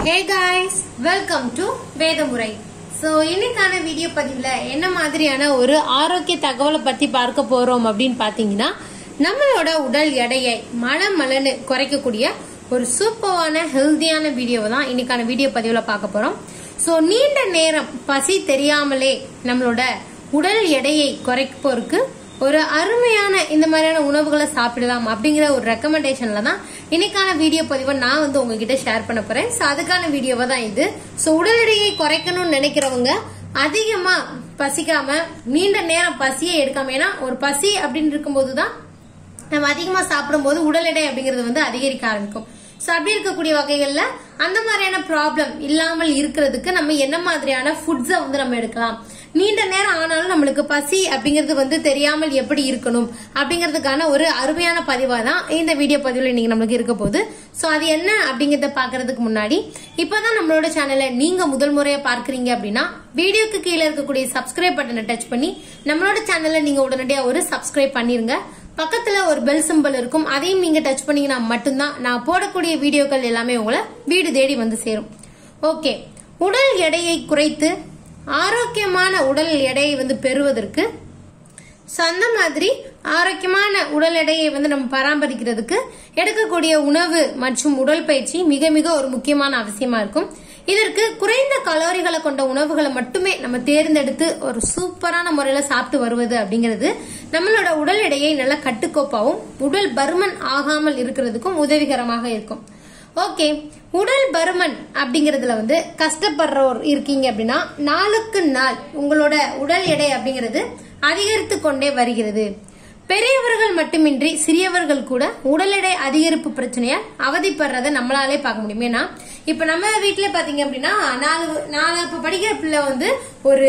Hey guys, welcome to Vedamurai. So இன்னைக்கான video பதிவுல என்ன மாதிரியான ஒரு ஆரோக்கிய தகவலை பத்தி பார்க்க போறோம் அப்படின்னு பாத்தீங்கன்னா, நம்மளோட உடல் எடையை மலன்னு குறைக்கக்கூடிய ஒரு சூப்பரான ஹெல்தியான வீடியோவை தான் இன்னைக்கான வீடியோ பதிவுல பார்க்க போறோம். So நீண்ட நேரம் பசி தெரியாமலே நம்மளோட உடல் எடையை குறைப்போருக்கு ஒரு அருமையான இந்த மாதிரியான உணவுகளை சாப்பிடலாம் அப்படிங்கிற ஒரு ரெக்கமெண்டேஷன்ல தான் இன்னைக்கான வீடியோ பதிவை நான் உங்ககிட்ட ஷேர் பண்ண போறேன். சோ அதுக்கான வீடியோவா தான் இது. சோ உடல் எடையை குறைக்கணும்னு நினைக்கிறவங்க அதிகமா பசிக்காம நீண்ட நேரம் பசியை எடுக்காம, ஏன்னா ஒரு பசி அப்படின்னு இருக்கும்போதுதான் நம்ம அதிகமா சாப்பிடும் போது உடல் எடை அப்படிங்கறது அதிகரிக்க ஆரம்பிக்கும். சோ அப்படி இருக்கக்கூடிய வகைகள்ல அந்த மாதிரியான ப்ராப்ளம் இல்லாமல் இருக்கிறதுக்கு நம்ம என்ன மாதிரியான ஃபுட்ஸை நம்ம எடுக்கலாம், நீண்ட நேரம் ஆனாலும் நம்மளுக்கு பசி அப்படிங்கிறது தெரியாமல் எப்படி இருக்கணும் அப்படிங்கறதுக்கான ஒரு அருமையான பதிவா தான் இந்த வீடியோ பதிவுல இன்னைக்கு நம்மளுக்கு இருக்க போகுது. சோ அது என்ன அப்படிங்கறத பாக்குறதுக்கு முன்னாடி, இப்பதான் நம்மளோட சேனலை நீங்க முதல் முறையா பார்க்கறீங்க அப்படின்னா வீடியோக்கு கீழே இருக்கக்கூடிய சப்ஸ்கிரைப் பட்டனை டச் பண்ணி நம்மளோட சேனலை நீங்க உடனடியா ஒரு சப்ஸ்கிரைப் பண்ணிருங்க. பக்கத்துல ஒரு பெல் சிம்பல் இருக்கும், அதையும் நீங்க டச் பண்ணீங்கன்னா மட்டும்தான் நான் போடக்கூடிய வீடியோக்கள் எல்லாமே உங்களை வீடு தேடி சேரும். ஓகே, உடல் எடையை குறைத்து ஆரோக்கியமான உடல் எடையை பெறுவதற்கு, அந்த மாதிரி ஆரோக்கியமான உடல் எடையை நம்ம பராமரிக்கிறதுக்கு எடுக்கக்கூடிய உணவு மற்றும் உடற்பயிற்சி மிக மிக ஒரு முக்கியமான அவசியமா இருக்கும். இதற்கு குறைந்த கலோரிகளை கொண்ட உணவுகளை மட்டுமே நம்ம தேர்ந்தெடுத்து ஒரு சூப்பரான முறையில சாப்பிட்டு வருவது அப்படிங்கிறது நம்மளோட உடல் எடையை நல்ல கட்டுக்கோப்பாவும் உடல் பருமன் ஆகாமல் இருக்கிறதுக்கும் உதவிகரமாக இருக்கும். ஓகே, உடல் பருமன் அப்படிங்கறதுல கஷ்டப்படுறோர் இருக்கீங்க அப்படின்னா, நாளுக்கு நாள் உங்களோட உடல் எடை அப்படிங்கிறது அதிகரித்து கொண்டே வருகிறது. பெரியவர்கள் மட்டுமின்றி சிறியவர்கள் கூட உடல் எடை அதிகரிப்பு பிரச்சனையால் அவதிப்படுறத நம்மளாலே பார்க்க முடியும். ஏன்னா இப்ப நம்ம வீட்டுல பாத்தீங்க அப்படின்னா நாலு படிக்கிற பிள்ளை ஒரு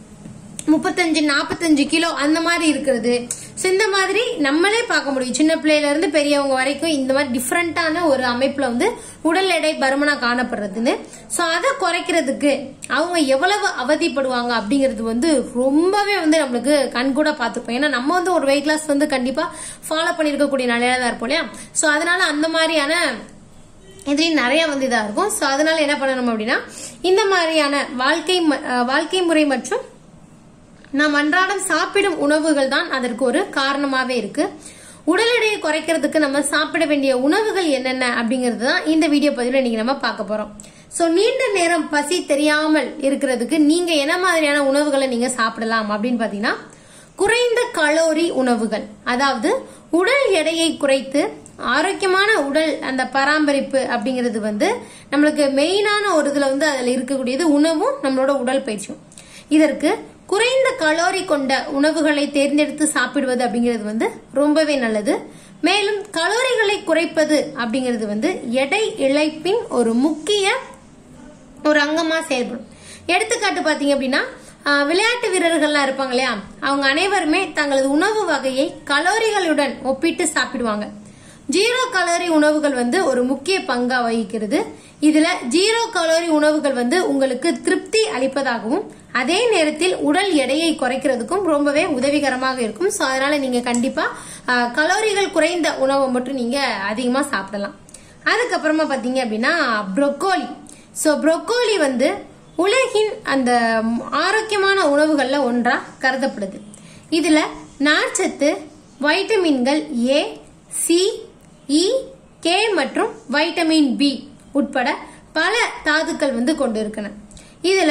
35-45 கிலோ அந்த மாதிரி இருக்கிறது. இந்த மாதிரி நம்மளே பார்க்க முடியும். சின்ன பிள்ளையில இருந்து பெரியவங்க வரைக்கும் இந்த மாதிரி டிஃபரெண்டான ஒரு அமைப்புல உடல் எடை பருமனா காணப்படுறதுன்னு. சோ அதை குறைக்கிறதுக்கு அவங்க எவ்வளவு அவதிப்படுவாங்க அப்படிங்கிறது ரொம்பவே நம்மளுக்கு கண்கூட பாத்துப்போம். ஏன்னா நம்ம ஒரு வெயிட் லாஸ் கண்டிப்பா ஃபாலோ பண்ணிருக்கக்கூடிய நிலையில தான் இருப்போம் இல்லையா. சோ அதனால அந்த மாதிரியான இதுலயும் நிறைய இதா இருக்கும். சோ அதனால என்ன பண்ணணும் அப்படின்னா, இந்த மாதிரியான வாழ்க்கை முறை மற்றும் நாம் அன்றாடம் சாப்பிடும் உணவுகள் தான் அதற்கு ஒரு காரணமாவே இருக்கு. உடல் எடையை குறைக்கிறதுக்கு நம்ம சாப்பிட வேண்டிய உணவுகள் என்னென்ன அப்படிங்கிறது தான் இந்த வீடியோ பதிவுல இன்னைக்கு நம்ம பார்க்க போறோம். சோ நீண்ட நேரம் பசி தெரியாமல் இருக்கிறதுக்கு நீங்க என்ன மாதிரியான உணவுகளை நீங்க சாப்பிடலாம் அப்படின்னு பாத்தீங்கன்னா, குறைந்த கலோரி உணவுகள், அதாவது உடல் எடையை குறைத்து ஆரோக்கியமான உடல் அந்த பராமரிப்பு அப்படிங்கிறது நம்மளுக்கு மெயினான ஒரு இதுல அதுல இருக்கக்கூடியது உணவும் நம்மளோட உடல் பயிற்சியும். இதற்கு குறைந்த கலோரி கொண்ட உணவுகளை தேர்ந்தெடுத்து சாப்பிடுவது அப்படிங்கிறது ரொம்பவே நல்லது. மேலும் கலோரிகளை குறைப்பது அப்படிங்கிறது எடை இழப்பின் ஒரு முக்கிய ஒரு அங்கமா செயல்படும். எடுத்துக்காட்டு பாத்தீங்க அப்படின்னா, விளையாட்டு வீரர்கள்லாம் இருப்பாங்க இல்லையா, அவங்க அனைவருமே தங்களது உணவு வகையை கலோரிகளுடன் ஒப்பிட்டு சாப்பிடுவாங்க. 0 கலோரி உணவுகள் ஒரு முக்கிய பங்கா வகிக்கிறது. இதுல 0 கலோரி உணவுகள் உங்களுக்கு திருப்தி அளிப்பதாகவும் அதே நேரத்தில் உடல் எடையை குறைக்கிறதுக்கும் ரொம்பவே உதவிகரமாக இருக்கும். சோ அதனால நீங்க கண்டிப்பா கலோரிகள் குறைந்த உணவை மட்டும் நீங்க அதிகமா சாப்பிடலாம். அதுக்கப்புறமா பாத்தீங்க அப்படின்னா ப்ரோக்கோலி. சோ ப்ரோக்கோலி உலகின் அந்த ஆரோக்கியமான உணவுகள்ல ஒன்றா கருதப்படுது. இதுல நார்ச்சத்து, வைட்டமின்கள் A, C, E, K மற்றும் வைட்டமின் B உட்பட பல தாதுக்கள் கொண்டு இருக்கன. இதுல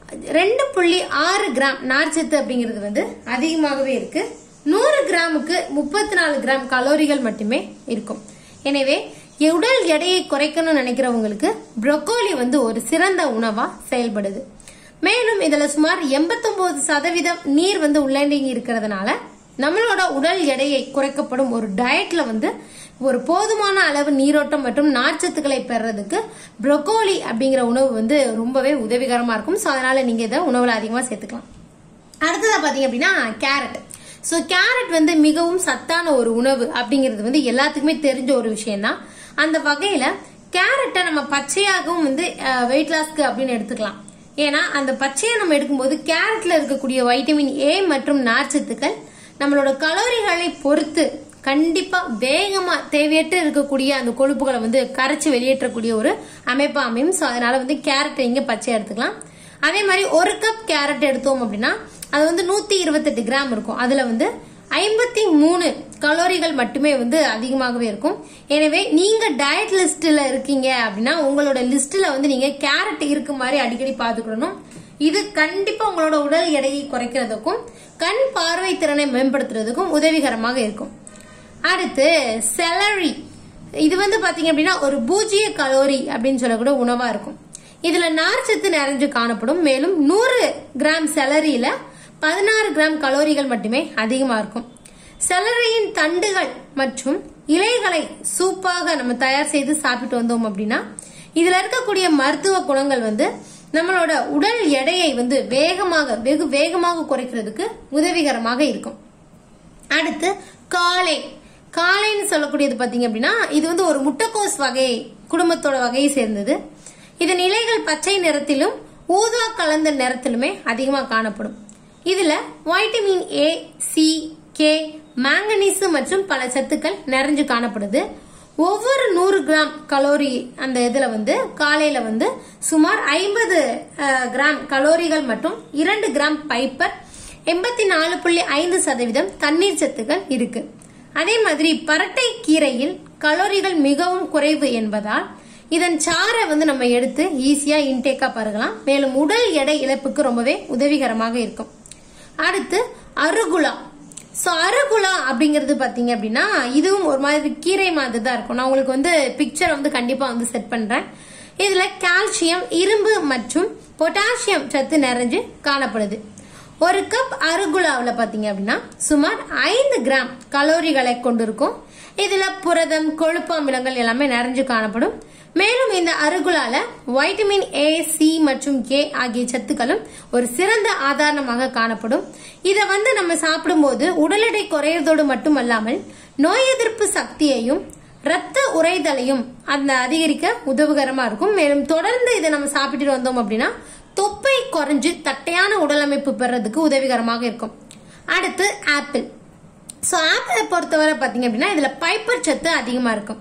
2.6 கிராம் நார்ச்சத்து அப்படிங்கிறது அதிகமாகவே இருக்கு. 100 கிராமுக்கு 34 கிராம் கலோரிகள் மட்டுமே இருக்கும். எனவே உடல் எடையை குறைக்கணும்னு நினைக்கிறவங்களுக்கு ப்ரோக்கோலி ஒரு சிறந்த உணவா செயல்படுது. மேலும் இதுல சுமார் 89% நீர் உள்ளடங்கி இருக்கிறதுனால நம்மளோட உடல் எடையை குறைக்கப்படும் ஒரு டயட்ல ஒரு போதுமான அளவு நீரோட்டம் மற்றும் நார்ச்சத்துக்களை பெறறதுக்கு ப்ரோக்கோலி அப்படிங்கிற உணவு ரொம்பவே உதவிகரமா இருக்கும். சோ அதனால நீங்க இதை உணவுல அதிகமா சேர்த்துக்கலாம். அடுத்ததா பாத்தீங்க அப்படின்னா கேரட். சோ கேரட் மிகவும் சத்தான ஒரு உணவு அப்படிங்கிறது எல்லாத்துக்குமே தெரிஞ்ச ஒரு விஷயம் தான். அந்த வகையில கேரட்டை நம்ம பச்சையாகவும் வெயிட் லாஸ்க்கு அப்படின்னு எடுத்துக்கலாம். ஏன்னா அந்த பச்சையை நம்ம எடுக்கும்போது கேரட்ல இருக்கக்கூடிய வைட்டமின் A மற்றும் நார்ச்சத்துக்கள் நம்மளோட கலோரிகளை பொறுத்து கண்டிப்பா வேகமா தேவையற்ற இருக்கக்கூடிய அந்த கொழுப்புகளை வந்து கரைச்சு வெளியேற்றக்கூடிய ஒரு அமைப்பா அமையும். சோ அதனால வந்து கேரட் இங்க பச்சை எடுத்துக்கலாம். அதே மாதிரி 1 கப் கேரட் எடுத்தோம் அப்படின்னா அது வந்து 128 கிராம் இருக்கும். அதுல வந்து 53 கலோரிகள் மட்டுமே வந்து அதிகமாகவே இருக்கும். எனவே நீங்க டயட் லிஸ்ட்ல இருக்கீங்க அப்படின்னா உங்களோட லிஸ்ட்ல வந்து நீங்க கேரட் இருக்கு மாதிரி அடிக்கடி பாத்துக்கணும். இது கண்டிப்பா உங்களோட உடல் எடையை குறைக்கிறதுக்கும் கண் பார்வை திறனை மேம்படுத்துறதுக்கும் உதவிகரமாக இருக்கும். அடுத்து செலரி. இது வந்து பாத்தீங்க அப்படின்னா ஒரு 0 கலோரி அப்படின்னு சொல்லக்கூடிய உணவா இருக்கும். இதுல நார்ச்சத்து நிறைஞ்சு காணப்படும். மேலும் 100 கிராம் செலரியில 16 கிராம் கலோரிகள் மட்டுமே அதிகமா இருக்கும். செலரியின் தண்டுகள் மற்றும் இலைகளை சூப்பாக நம்ம தயார் செய்து சாப்பிட்டு வந்தோம் அப்படின்னா இதுல இருக்கக்கூடிய மருத்துவ குணங்கள் வந்து நம்மளோட உடல் எடையை வந்து வெகு வேகமாக குறைக்கிறதுக்கு உதவிகரமாக இருக்கும். அடுத்து காளைன்னு சொல்லக்கூடியது பாத்தீங்க அப்படின்னா இது வந்து ஒரு முட்டைக்கோஸ் வகை குடும்பத்தோட வகையை சேர்ந்தது. இதன் இலைகள் பச்சை நிறத்திலும் ஊதா கலந்த நிறத்திலுமே அதிகமாக காணப்படும். இதுல vitamin A, C, K, manganese மற்றும் பல சத்துக்கள் நிறைஞ்சு காணப்படுது. ஒவ்வொரு 100 கிராம் கலோரி அந்த இதுல வந்து காலையில வந்து சுமார் 50 கிராம் கலோரிகள் மற்றும் 2 கிராம் பைப்பர் 84.5% தண்ணீர் சத்துக்கள் இருக்கு. அதே மாதிரி பரட்டை கீரையில் கலோரிகள் மிகவும் குறைவு என்பதால் இதன் சாறை வந்து நம்ம எடுத்து ஈஸியா இன்டேக்கா பருகலாம். மேலும் உடல் எடை இழப்புக்கு ரொம்பவே உதவிகரமாக இருக்கும். அடுத்து அருகுலா. அருகுலா அப்படிங்கிறது பாத்தீங்க அப்படின்னா இதுவும் ஒரு மாதிரி கீரை மாதிரி தான் இருக்கும். நான் உங்களுக்கு வந்து பிக்சர் வந்து கண்டிப்பா வந்து செட் பண்றேன். இதுல கால்சியம், இரும்பு மற்றும் பொட்டாசியம் சத்து நிறைஞ்சு காணப்படுது. 1 கப் அருகுலாவில் பாத்தீங்க அப்படின்னா சுமார் 5 கிராம் கலோரிகளை கொண்டிருக்கும். இதுல புரதம், கொழுப்பு அமிலங்கள் எல்லாமே நிறைஞ்சு காணப்படும். மேலும் இந்த அருகுலால வைட்டமின் A, C மற்றும் K ஆகிய சத்துக்களும் ஒரு சிறந்த ஆதாரமாக காணப்படும். இத வந்து நம்ம சாப்பிடும்போது உடல் எடை குறையறதோடு மட்டுமல்லாமல் நோய் எதிர்ப்பு சக்தியையும் ரத்த உறைதலையும் அந்த அதிகரிக்க உதவிகரமா இருக்கும். மேலும் தொடர்ந்து இதை நம்ம சாப்பிட்டு வந்தோம் அப்படின்னா தொப்பை குறைஞ்சு தட்டையான உடல் அமைப்பு பெறதுக்கு உதவிகரமாக இருக்கும். அடுத்து ஆப்பிள். ஆப்பிளை பொறுத்தவரை பாத்தீங்க அப்படின்னா இதுல பைப்பர் சத்து அதிகமா இருக்கும்.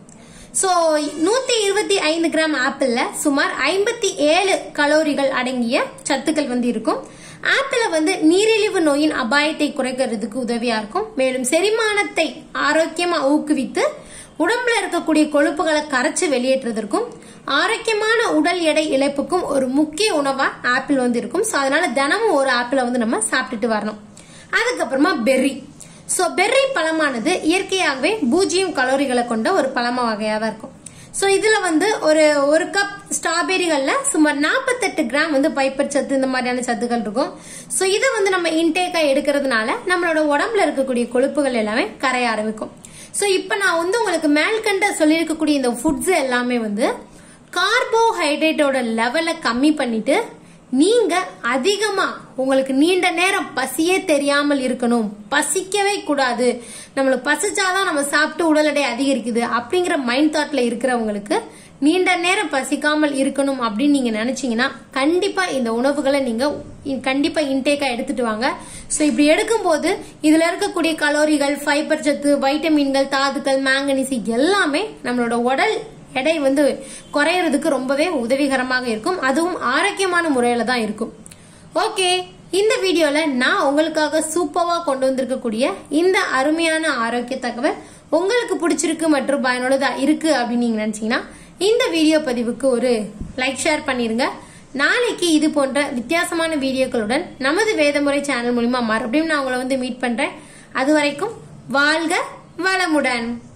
125 கிராம் ஆப்பிள்ல சுமார் 57 கலோரிகள் அடங்கிய சத்துக்கள் வந்து இருக்கும். ஆப்பிள வந்து நீரிழிவு நோயின் அபாயத்தை குறைக்கிறதுக்கு உதவியா இருக்கும். மேலும் செரிமானத்தை ஆரோக்கியமா ஊக்குவித்து உடம்புல இருக்கக்கூடிய கொழுப்புகளை கரைச்சு வெளியேற்றுவதற்கும் ஆரோக்கியமான உடல் எடை இழப்புக்கும் ஒரு முக்கிய உணவா ஆப்பிள் வந்து இருக்கும். அதனால தினமும் ஒரு ஆப்பிளை வந்து நம்ம சாப்பிட்டுட்டு வரணும். அதுக்கப்புறமா பெர்ரி. பெர்ரி பழமானது இயற்கையாகவே 0 கலோரிகளை கொண்ட ஒரு பழம வகையா தான் இருக்கும். இதுல வந்து ஒரு கப் ஸ்ட்ராபெரிகள்ல சுமார் 48 கிராம் வந்து பைப்பர் சத்து இந்த மாதிரியான சத்துக்கள் இருக்கும். இதை வந்து நம்ம இன்டேக்கா எடுக்கிறதுனால நம்மளோட உடம்புல இருக்கக்கூடிய கொழுப்புகள் எல்லாமே கரைய ஆரம்பிக்கும். இப்ப நான் வந்து உங்களுக்கு மேல்கண்ட சொல்லியிருக்கக்கூடிய இந்த ஃபுட்ஸ் எல்லாமே வந்து கார்போஹைட்ரேட்டோட லெவலை கம்மி பண்ணிட்டு நீங்க அதிகமா உங்களுக்கு நீண்ட நேரம் பசியே தெரியாமல் இருக்கணும், பசிக்கவே கூடாது, நம்மளுக்கு பசிச்சாதான் நம்ம சாப்பிட்டு உடல் எடை அதிகரிக்குது அப்படிங்கிற மைண்ட் தாட்ல இருக்கிறவங்களுக்கு நீண்ட நேரம் பசிக்காமல் இருக்கணும் அப்படின்னு நீங்க நினைச்சீங்கன்னா கண்டிப்பா இந்த உணவுகளை நீங்க கண்டிப்பா இன்டேக்கா எடுத்துட்டு வாங்க. இப்படி எடுக்கும் போது இதுல இருக்கக்கூடிய கலோரிகள், ஃபைபர் சத்து, வைட்டமின்கள், தாதுக்கள், மாங்கனீஸ் எல்லாமே நம்மளோட உடல் எடை வந்து குறையறதுக்கு ரொம்பவே உதவிகரமாக இருக்கும். அதுவும் ஆரோக்கியமான முறையில தான் இருக்கும். ஓகே, இந்த வீடியோல நான் உங்களுக்காக சூப்பரா கொண்டு வந்திருக்கக்கூடிய இந்த அருமையான ஆரோக்கிய தகவல் உங்களுக்கு பிடிச்சிருக்கு மற்றும் பயனுள்ளதா இருக்கு அப்படின்னு நீங்க நினைச்சீங்கன்னா இந்த வீடியோ பதிவுக்கு ஒரு லைக், ஷேர் பண்ணிருங்க. நாளைக்கு இது போன்ற வித்தியாசமான வீடியோக்களுடன் நமது வேதமுறை சேனல் மூலமா மறுபடியும் நான் உங்களை வந்து மீட் பண்றேன். அது வரைக்கும் வாழ்க வளமுடன்.